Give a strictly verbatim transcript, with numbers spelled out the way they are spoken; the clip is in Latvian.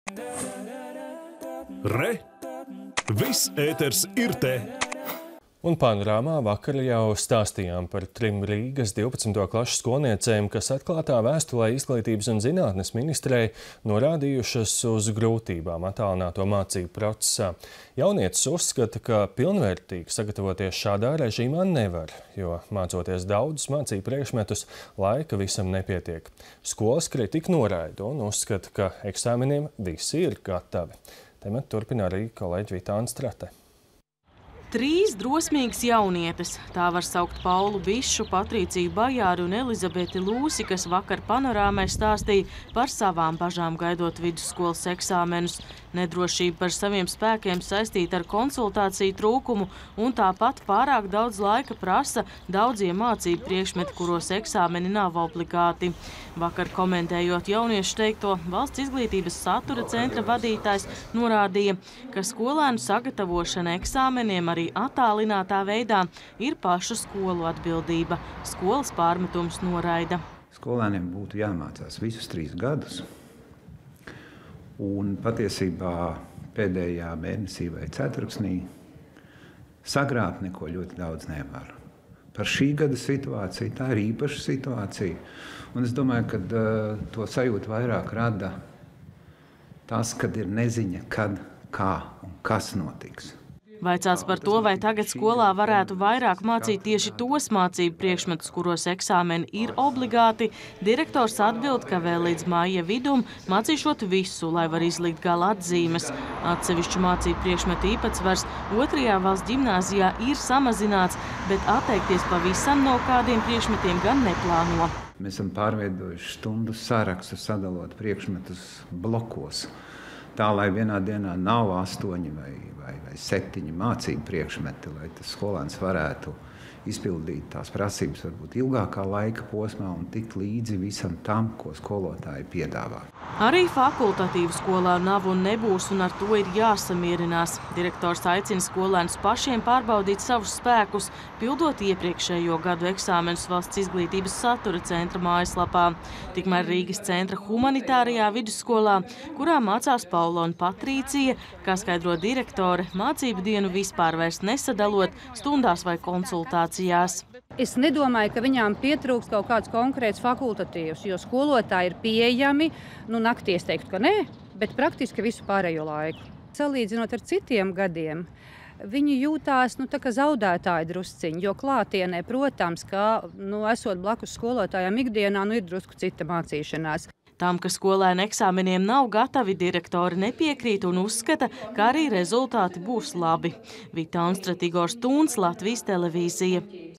Re! Viss ēters ir te! Un panorāmā vakar jau stāstījām par trim Rīgas divpadsmito klašu skolniecēm, kas atklātā vēstulē Izglītības un zinātnes ministrei norādījušas uz grūtībām attālināto mācību procesā. Jaunietis uzskata, ka pilnvērtīgi sagatavoties šādā režīmā nevar, jo mācoties daudzus mācību priekšmetus, laika visam nepietiek. Skolas kritika noraida un uzskata, ka eksāmeniem visi ir gatavi. Temat turpina arī kolēģi Vitāna Strate. Trīs drosmīgas jaunietes, tā var saukt Paulu Bišu, Patrīciju Bajāru un Elizabeti Lūsi, kas vakar panorāmai stāstīja par savām bažām gaidot vidusskolas eksāmenus. Nedrošība par saviem spēkiem saistīta ar konsultāciju trūkumu un tāpat pārāk daudz laika prasa daudziem mācību priekšmeti, kuros eksāmeni nav obligāti. Vakar komentējot jauniešu teikto, Valsts izglītības satura centra vadītājs norādīja, ka skolēnu sagatavošana eksāmeniem arī attālinātā veidā ir pašu skolu atbildība. Skolas pārmetums noraida. Skolēniem būtu jāmācās visus trīs gadus. Un patiesībā pēdējā mēnesī vai ceturksnī sagrābt neko ļoti daudz nevar. Par šī gada situāciju, tā ir īpaša situācija. Un es domāju, ka uh, to sajūtu vairāk rada tas, kad ir neziņa, kad, kā un kas notiks. Vaicāts par to, vai tagad skolā varētu vairāk mācīt tieši tos mācību priekšmetus, kuros eksāmeni ir obligāti, direktors atbild, ka vēl līdz māja vidum mācīšot visu, lai var izlikt gala atzīmes. Atsevišķu mācību priekšmetu īpatsvars otrajā valsts ģimnāzijā ir samazināts, bet atteikties pavisam no kādiem priekšmetiem gan neplāno. Mēs esam pārveidojuši stundu sarakstu, sadalot priekšmetus blokos. Tā, lai vienā dienā nav astoņi vai, vai, vai septiņi mācību priekšmeti, lai tas skolēns varētu izpildīt tās prasības varbūt ilgākā laika posmā un tikt līdzi visam tam, ko skolotāji piedāvā. Arī fakultatīvu skolā nav un nebūs, un ar to ir jāsamierinās. Direktors aicina skolēnus pašiem pārbaudīt savus spēkus, pildot iepriekšējo gadu eksāmenus Valsts izglītības satura centra mājaslapā. Tikmēr Rīgas centra humanitārajā vidusskolā, kurā mācās Paula un Patrīcija, kā skaidro direktore, mācību dienu vispār vairs nesadalot stundās vai konsultācijās. Es nedomāju, ka viņām pietrūks kaut kāds konkrēts fakultatīvs, jo skolotāji ir pieejami, nu naktī es teiktu, ka nē, bet praktiski visu pārējo laiku. Salīdzinot ar citiem gadiem, viņi jūtās nu, tā kā zaudētāji drusciņi, jo klātienē, protams, ka nu, esot blakus skolotājām ikdienā, nu ir drusku cita mācīšanās. Tam, ka skolēni eksāmeniem nav gatavi, direktori nepiekrīt un uzskata, ka arī rezultāti būs labi. Vitāna Strate, Igors Tūns, Latvijas televīzija.